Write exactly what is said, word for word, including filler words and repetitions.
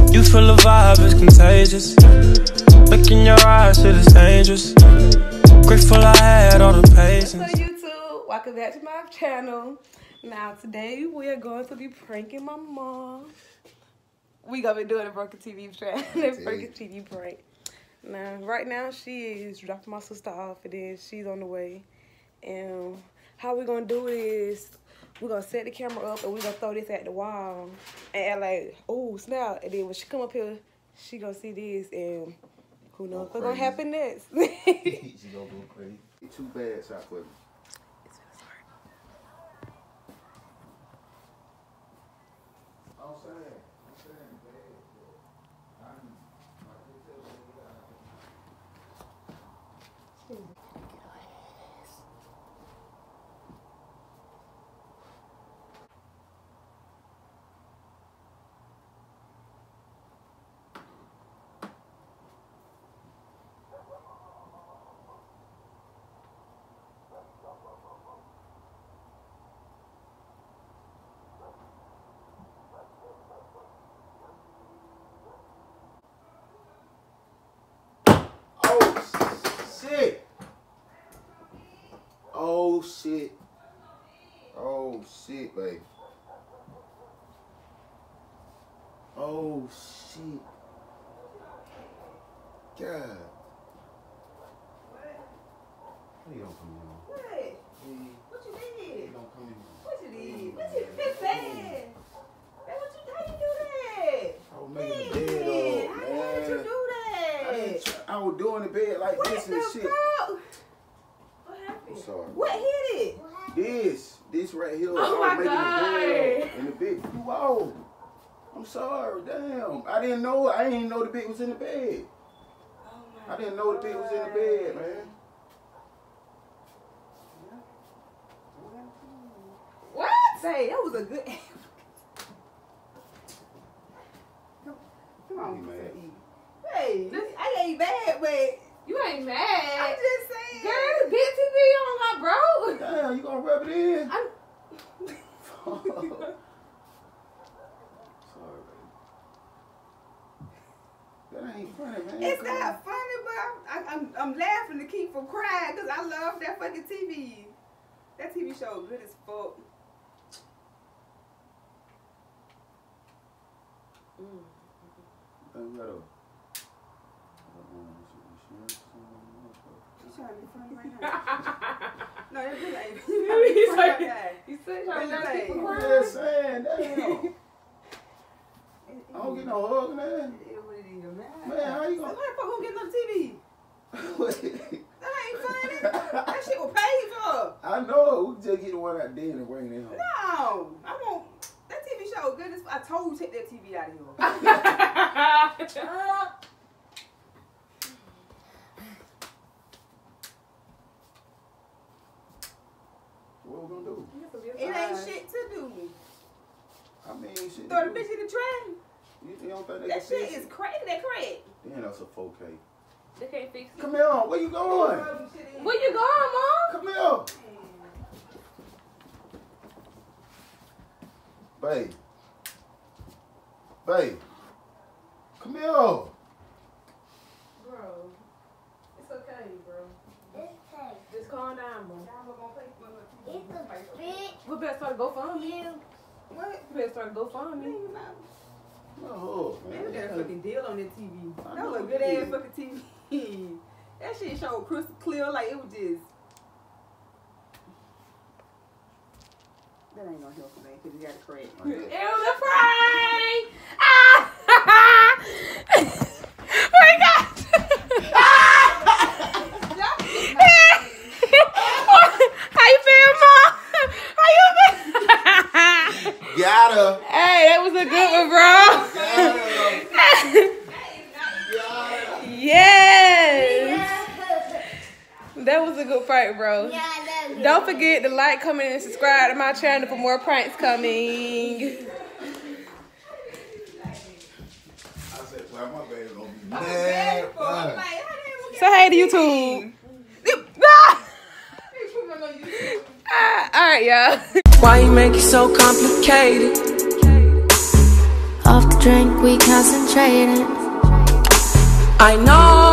You feel the vibe is contagious. Look in your eyes, shit is dangerous. Grateful I had all the patience. What's up, YouTube? Welcome back to my channel. Now today we are going to be pranking my mom. We gonna be doing a Broken T V prank. Broken T V prank. Now, right now she is dropping my sister off, and then she's on the way. And how we gonna do it is we're gonna set the camera up and we're gonna throw this at the wall and act like, oh snap. And then when she come up here, she gonna see this, and who knows what's gonna happen next. She gonna go crazy. Too bad, shot for me. It's gonna start. I'm saying, I'm saying, bad. I'm, Oh shit. Oh shit, babe. Oh shit. God. What you don't come in? What? Hey, What you did? you don't come in. What you did? What you did? Bad. Hey, what you, how you do that? I was making the bed up, How did you man. do that? I, didn't try, I was doing the bed like What this the and shit. fuck? What happened? I'm sorry. What hit it? This, this right here. Oh I was my making God. the bed up, and the bed flew out. I'm sorry, damn. I didn't know. I didn't know the bed was in the bed. Oh my I didn't know the bed was in the bed, man. What? Say, that was a good. Come on, You mad? hey, I ain't mad, but You ain't mad. I'm just saying. Girl, big T V on my bro. Damn, you gonna rub it in? I'm Sorry, baby. That ain't funny, man. It's Come not funny, but I'm, I'm, I'm laughing to keep from crying because I love that fucking T V. That T V show good as fuck. Mm. on. You gotta- She's trying to be funny right now. No, that really ain't. You Funny said right now. you said trying not to keep I'm quiet. just saying, damn. I don't get no hug, man. It is what it is, man. Man, how you So gonna- why the fuck who getting on T V? That ain't funny. That shit was paid for. I know. We just get the one out there and bring it home. No, I won't. That T V show good as I told you take that T V out of here. uh, What we gonna do? it ain't shit to do. I mean, shit. Throw the bitch in the train. You, you don't think they That can shit fix is it? crazy. That crack. Damn, that's a four K. They can't fix it. Come here, where you going? Where you going, Mom? Come here. Babe. Babe. Come here. Bro, it's okay, bro. Just calm down, bro. We better start to go fund me. What? We better start to go fund me. Oh, Man, we got a man. fucking deal on that T V. I That know was a we good ass did. fucking T V. That shit showed crystal clear, like it was just. That ain't gonna help, man, because you got a crack. It was a prank. Ah! We got. How you feel, Mom? How you feel? Got her. Hey, that was a good one, bro. Got her. Got her. Yes. That was a good prank, bro. Don't forget to like, comment, and subscribe to my channel for more pranks coming. I said, well, my baby gonna be mad. Like, Mad. Say hey to YouTube. Ah, all right, y'all. Why you make it so complicated? Off the drink, we concentrating. I know